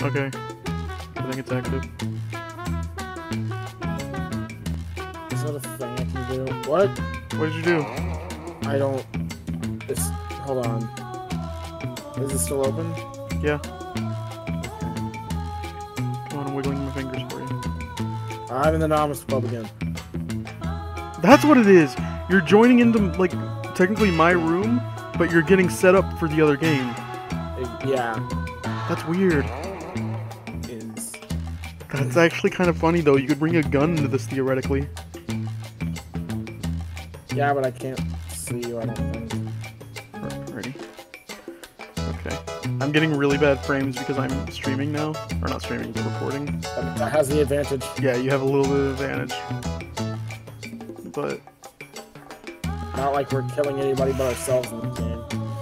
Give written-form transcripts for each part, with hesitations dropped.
Okay. I think it's active. Is that a thing I can do? What? What did you do? I don't... It's... Hold on. Is it still open? Yeah. Come on, I'm wiggling my fingers for you. I'm in the Novice Club again. That's what it is! You're joining into, like, technically my room, but you're getting set up for the other game. Yeah. That's weird. Is... That's actually kind of funny, though. You could bring a gun into this, theoretically. Yeah, but I can't see you, I don't think. Ready? Okay. I'm getting really bad frames because I'm streaming now. Or not streaming, but recording. That has the advantage. Yeah, you have a little bit of advantage. But... Not like we're killing anybody but ourselves in the game.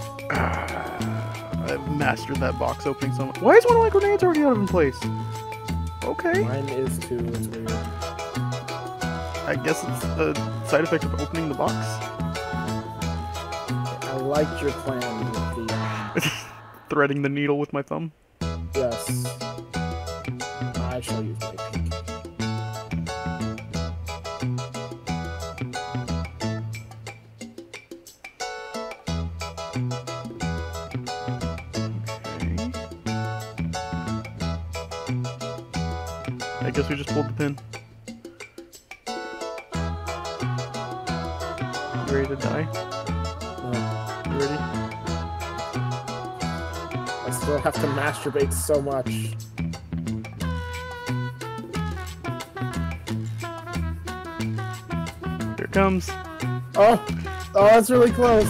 I've mastered that box opening so much. Why is one of my grenades already out of place? Okay. Mine is too, it's weird. I guess it's a side effect of opening the box. I liked your plan with the... Threading the needle with my thumb. Yes. I shall use my pinky. I guess we just pulled the pin. You ready to die? You ready? I still have to masturbate so much. Here it comes. Oh! Oh, that's really close!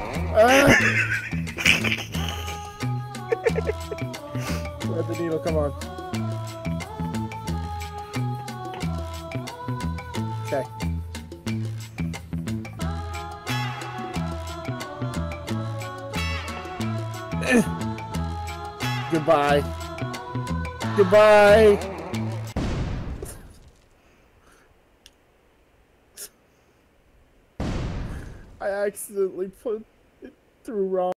Let the needle, come on. Okay. Goodbye. Goodbye. I accidentally put it through wrong.